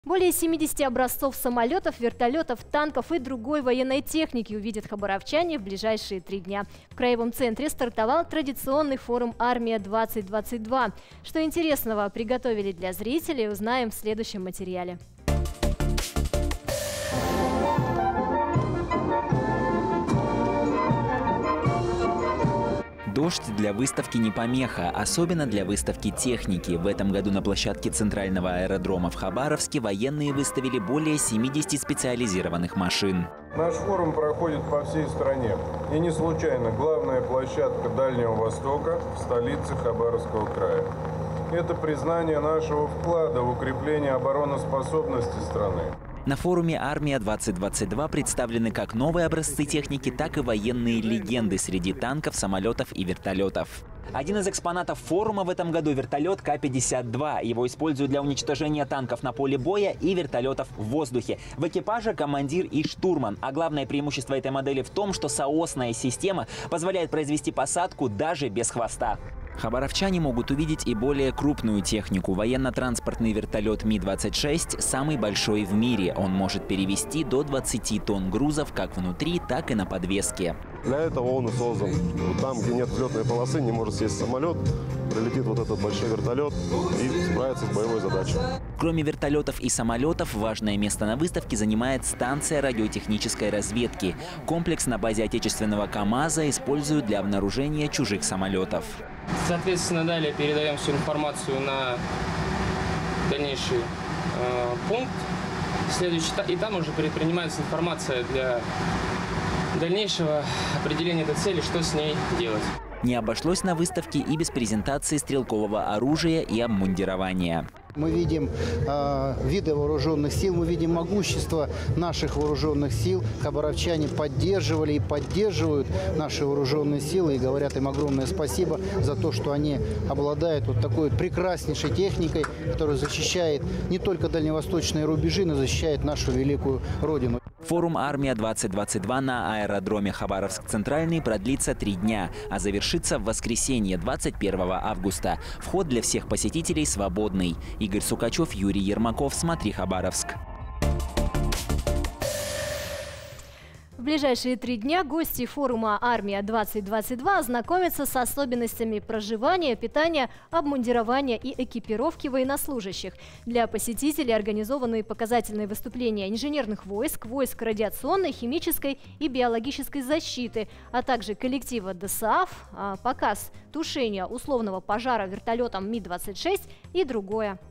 Более 70 образцов самолетов, вертолетов, танков и другой военной техники увидят хабаровчане в ближайшие 3 дня. В Краевом центре стартовал традиционный форум «Армия-2022». Что интересного приготовили для зрителей, узнаем в следующем материале. Дождь для выставки не помеха, особенно для выставки техники. В этом году на площадке Центрального аэродрома в Хабаровске военные выставили более 70 специализированных машин. Наш форум проходит по всей стране. И не случайно главная площадка Дальнего Востока в столице Хабаровского края. Это признание нашего вклада в укрепление обороноспособности страны. На форуме «Армия-2022» представлены как новые образцы техники, так и военные легенды среди танков, самолетов и вертолетов. Один из экспонатов форума в этом году – вертолет К-52. Его используют для уничтожения танков на поле боя и вертолетов в воздухе. В экипаже командир и штурман. А главное преимущество этой модели в том, что соосная система позволяет произвести посадку даже без хвоста. Хабаровчане могут увидеть и более крупную технику. Военно-транспортный вертолет Ми-26 – самый большой в мире. Он может перевезти до 20 тонн грузов как внутри, так и на подвеске. Для этого он и создан. Там, где нет взлетной полосы, не может сесть самолет, прилетит вот этот большой вертолет и справится с боевой задачей. Кроме вертолетов и самолетов, важное место на выставке занимает станция радиотехнической разведки. Комплекс на базе отечественного КАМАЗа используют для обнаружения чужих самолетов. Соответственно, далее передаем всю информацию на дальнейший пункт следующий, и там уже предпринимается информация для дальнейшего определения этой цели, что с ней делать. Не обошлось на выставке и без презентации стрелкового оружия и обмундирования. Мы видим виды вооруженных сил, мы видим могущество наших вооруженных сил. Хабаровчане поддерживали и поддерживают наши вооруженные силы и говорят им огромное спасибо за то, что они обладают вот такой прекраснейшей техникой, которая защищает не только дальневосточные рубежи, но защищает нашу великую Родину. Форум «Армия-2022» на аэродроме Хабаровск-Центральный продлится 3 дня, а завершится в воскресенье 21 августа. Вход для всех посетителей свободный. Игорь Сукачев, Юрий Ермаков. Смотри, Хабаровск. В ближайшие 3 дня гости форума «Армия-2022» ознакомятся с особенностями проживания, питания, обмундирования и экипировки военнослужащих. Для посетителей организованы показательные выступления инженерных войск, войск радиационной, химической и биологической защиты, а также коллектива ДСАФ, показ тушения условного пожара вертолетом Ми-26 и другое.